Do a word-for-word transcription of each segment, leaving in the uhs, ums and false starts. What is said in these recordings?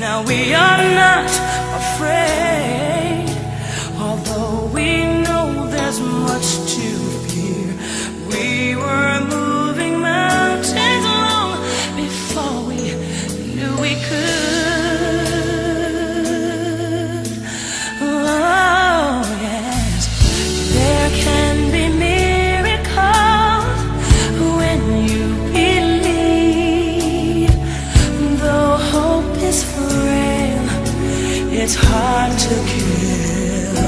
Now we are not afraid, although we know there's much to fear. We were moving mountains long before we knew we could. Oh yes, there can be miracles when you believe. Though hope is frail, it's hard to kill.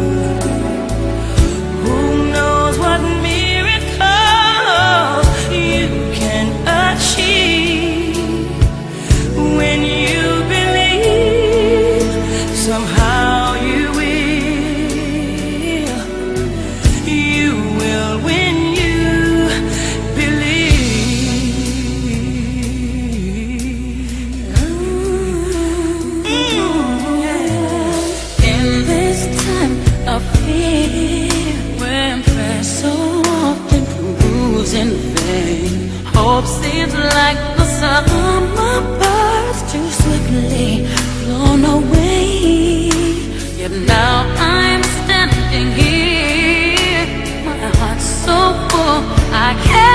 Who knows what miracles you can achieve when you believe. Somehow you will, you will when you believe. In this time of fear, when prayer so often proves in vain, hope seems like the summer birds too swiftly blown away. Yet now I'm standing here, my heart's so full I can't